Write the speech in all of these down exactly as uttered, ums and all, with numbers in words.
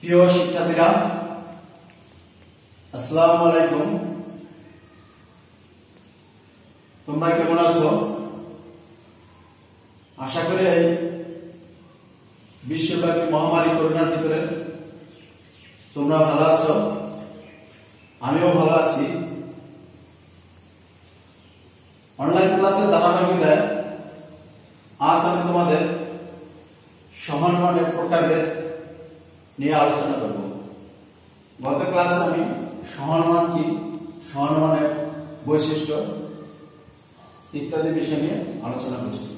প্রিয় শিক্ষার্থীরা, আসসালামু আলাইকুম। তোমরা কেমন আছো? আশা করি এই বিশ্বব্যাপী মহামারী করোনার ভিতরে তোমরা ভালো আছো, আমিও ভালো আছি। অনলাইন ক্লাসের ধারাবাহিকতায় আজ আমি তোমাদের সমানুমানের প্রকারভেদ নিয়ে আলোচনা করব। গত ক্লাসে আমি সমানুমান কি, সমানুমানের বৈশিষ্ট্য ইত্যাদি বিষয় নিয়ে আলোচনা করছি।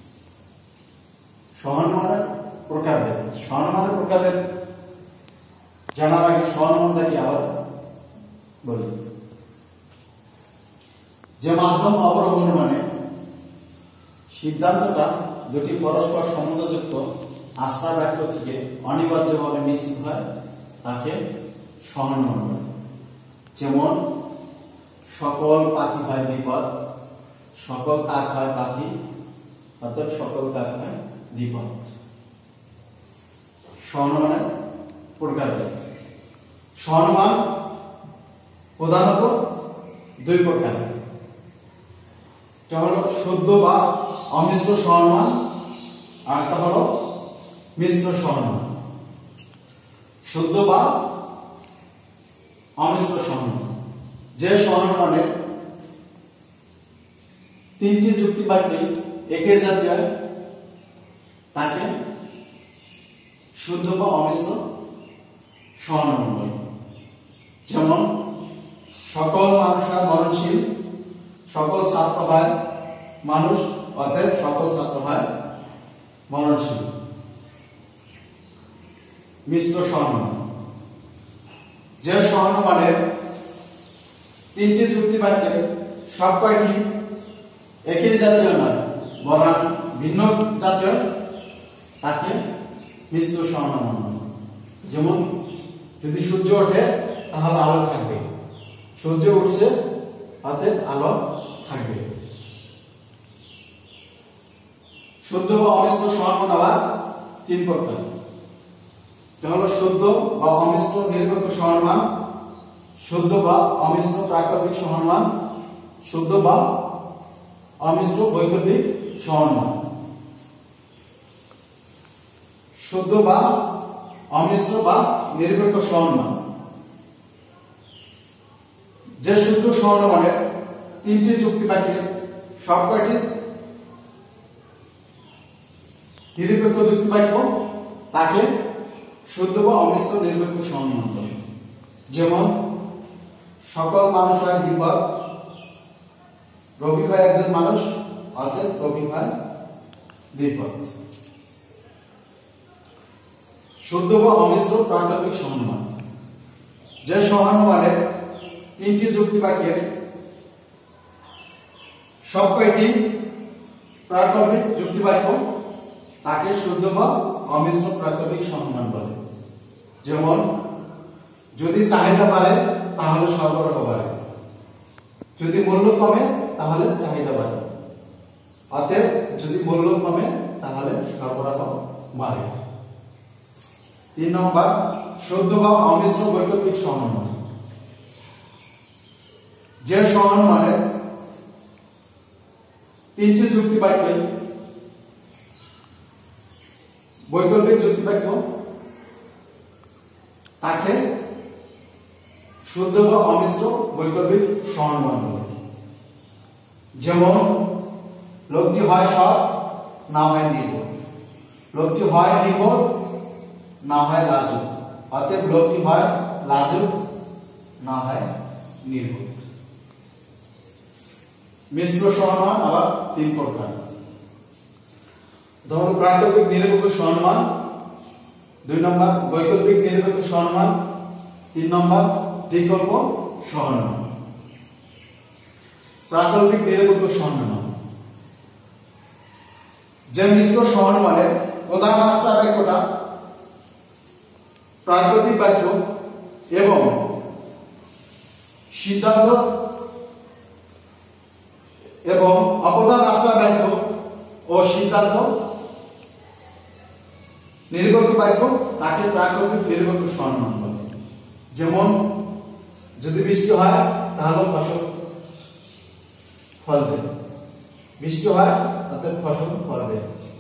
সমানুমানের প্রকারভেদ সমানুমানের প্রকারভেদ জানার আগে সমানুমানটা কি আবার বলি। যে মাধ্যম অবরোহ অনুমানে সিদ্ধান্তটা দুটি পরস্পর সম্বন্ধযুক্ত আস্থা বাক্য থেকে অনিবার্যভাবে নিশ্চিত হয় তাকে সমানুমান বলে। যেমন সকল পাখি হয় বিপদ, সকল কাক হয় পাখি, অর্থাৎ সকল কাক হয় বিপদ। সমানুমানের প্রকারভেদ। সমানুমান প্রধানত দুই প্রকার। একটা হলো শুদ্ধ বা অমিশ্র সমানুমান, আর একটা হলো মিশ্র সমানুমান। শুদ্ধ বা অমিশ্র সমানুমান যে সমানুমানে তিনটি যুক্তি বাক্যে একই জাতীয় তাকে শুদ্ধ বা অমিশ্র সমানুমান বলে। যেমন সকল মানুষ হয় মরণশীল, সকল ছাত্র হয় মানুষ, অতএব সকল ছাত্র হয় মরণশীল। মিশ্র সমানুমান যে সমানুমানের তিনটি যুক্তি বাক্যে সব কয়টি একই জাতীয় নয় বরং ভিন্ন জাতীয় তাকে মিশ্র সমানুমান। যেমন যদি সূর্য ওঠে তাহলে আলো থাকবে, সূর্য উঠছে অতএব আলো থাকবে। শুদ্ধ বা অমিশ্র সমানুমান আবার তিন প্রকার। হলো শুদ্ধ বা অমিশ্র নিরপেক্ষ সমানুমান, শুদ্ধ বা অমিশ্র প্রাকল্পিক সমানুমান, শুদ্ধ বা অমিশ্র বৈকল্পিক সমানুমান। শুদ্ধ বা অমিশ্র বা নিরপেক্ষ সমানুমান যে শুদ্ধ সমানুমানের তিনটি যুক্তি বাক্যে সব কয়টি নিরপেক্ষ যুক্তি বাক্য তাকে শুদ্ধ বা অমিশ্র নিরপেক্ষ সমানুমান বলে। যেমন সকল মানুষ হয় বিপদ, রফিক হয় একজন মানুষ, অতএব রফিক হয় বিপদ। শুদ্ধ বা অমিশ্র প্রাকল্পিক সমানুমান যে সমানুমানের তিনটি যুক্তি বাক্যের সব কয়টি প্রাকল্পিক যুক্তি বাক্য তাকে শুদ্ধ বা অমিশ্র প্রাকল্পিক সমানুমান বলে। যেমন যদি চাহিদা বাড়ে তাহলে সরবরাহ বাড়ে, যদি মূল্য কমে তাহলে চাহিদা বাড়ে, অতএব যদি মূল্য কমে তাহলে সরবরাহ বাড়ে। তিন নম্বর শুদ্ধ বা অমিশ্র বৈকল্পিক সমানুমান যে সমানুমানের তিনটি যুক্তি বাক্যে বৈকল্পিক যুক্তি বাক্য তাকে শুদ্ধ বা অমিশ্র বৈকল্পিক সমানুমান বলে। যেমন লোকটি হয় সৎ, না হয় নির্বোধ, লোকটি হয় নির্বোধ, না হয় লাজুক, অতএব লোকটি হয় লাজুক, না হয় নির্বোধ। মিশ্র সমানুমান আবার তিন প্রকার। ধরো প্রাকল্পিক নিরপেক্ষ সমানুমান, দুই নম্বর বৈকল্পিক নিরপেক্ষ সমানুমান, তিন নম্বর বিকল্প সমানুমান। প্রাকল্পিক নিরপেক্ষ সমানুমান যে মিশ্র সমানুমানের প্রধান আস্থা বাক্যটা প্রাকল্পিক বাক্য এবং সিদ্ধান্ত এবং অপ্রধান আস্থা বাক্য ও সিদ্ধান্ত নিরপেক্ষ বাক্য তাকে প্রাকৃতিক নিরপেক্ষ সহনমান বলে। যেমন যদি বৃষ্টি হয় তাহলে ফসল ফলবে, বৃষ্টি হয় তাতে ফসল ফলবে,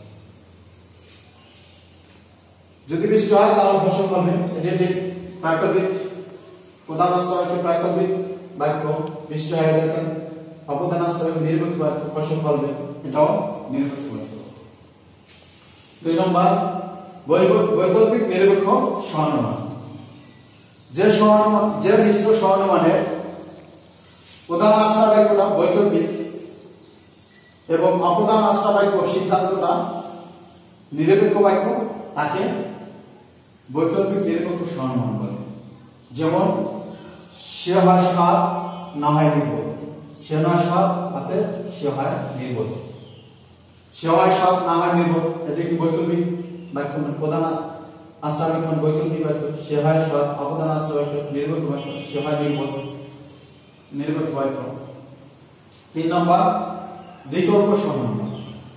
যদি বৃষ্টি হয় তাহলে ফসল ফলবে। এটি একটি প্রাকৃতিক প্রধান আশ্রয় প্রাকৃতিক বাক্য, বৃষ্টি হয় এটা অপ্রধান আশ্রয় নিরপেক্ষ বাক্য, ফসল ফলবে এটাও নিরপেক্ষ বাক্য। দুই নম্বর বৈকল্পিক নিরপেক্ষ সহনমান। যে সহনমান যে মিশ্র সহনমানের প্রধান আশ্রয় বাক্যটা বৈকল্পিক এবং অপ্রধান আশ্রয় বাক্য সিদ্ধান্তটা নিরপেক্ষ বাক্য, তাকে বৈকল্পিক নিরপেক্ষ সহনমান বলে। যেমন সে হয় সৎ না হয় নির্বোধ, সে নয় সৎ তাতে সে হয় নির্বোধ, সে হয় সৎ না হয় নির্বোধ এটি কি বৈকল্পিক বাক্য, প্রধান আশ্রয় বাক্য বৈকল্পিক বাক্য। সে হয় সৎ অপ্রধান আশ্রয় বাক্য নিরপেক্ষ বাক্য, সে হয় নির্বোধ নিরপেক্ষ বাক্য। তিন নম্বর বিকল্প সহনমান।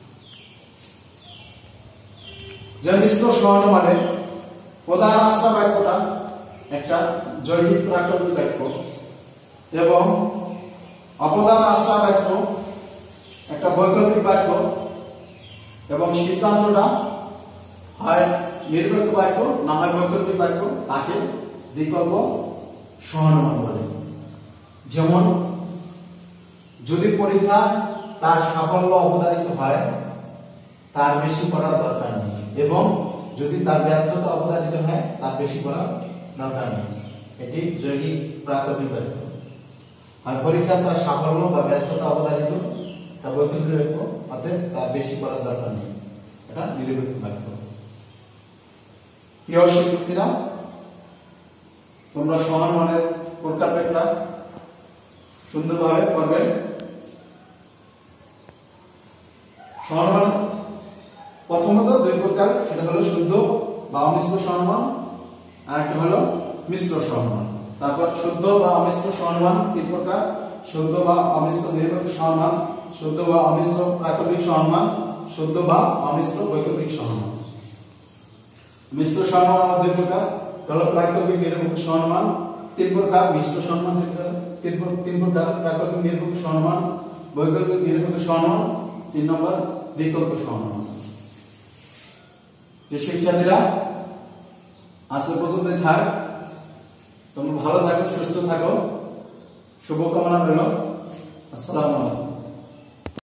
যে মিশ্র সহনমানের প্রধান আশ্রয় বাক্যটা একটা জৈবিক প্রাকৃতিক বাক্য এবং অপ্রধান আশ্রয় বাক্য একটা বৈকল্পিক বাক্য এবং সিদ্ধান্তটা হয় নিরপেক্ষ বাক্য না হয় বৈকল্পিক বাক্য, তাকে বিকল্প সহনমান বলে। যেমন যদি পরীক্ষা তার সাফল্য অবধারিত হয় তার বেশি পড়ার দরকার নেই, এবং যদি তার ব্যর্থতা অবধারিত হয় তার বেশি পড়ার দরকার নেই, এটি জৈবিক প্রাকৃতিক বাক্য। আর পরীক্ষা তার সাফল্য বা ব্যর্থতা অবধারিত এটা বৈকল্পিক বাক্য, অতএব তার বেশি পড়ার দরকার নেই, এটা নিরপেক্ষ বাক্য। প্রিয় শিক্ষার্থীরা, তোমরা সহনমানের প্রকারভেদটা সুন্দরভাবে পড়বে। সহনমান প্রথমত দুই প্রকার, সেটা হলো শুদ্ধ বা অমিশ্র সহনমান, আর একটা হলো মিশ্র সহনমান। তারপর শুদ্ধ বা অমিশ্র সহনমান তিন প্রকার: শুদ্ধ বা অমিশ্র নিরপেক্ষ সহনমান, শুদ্ধ বা অমিশ্র প্রাকৃতিক সহনমান, শুদ্ধ বা অমিশ্র বৈকল্পিক সহনমান। মিশ্র সহনমান দুই প্রকার, হলো প্রাকৃতিক নিরপেক্ষ সহনমান তিন প্রকার, মিশ্র সহনমান তিন প্রকার, প্রাকৃতিক নিরপেক্ষ সহনমান, বৈকল্পিক নিরপেক্ষ সহনমান, তিন নম্বর বিকল্প সহনমান। যে শিক্ষার্থীরা আজ পর্যন্ত থাক, তোমরা ভালো থাকো, সুস্থ থাকো, শুভকামনা রইল। আসসালামু আলাইকুম।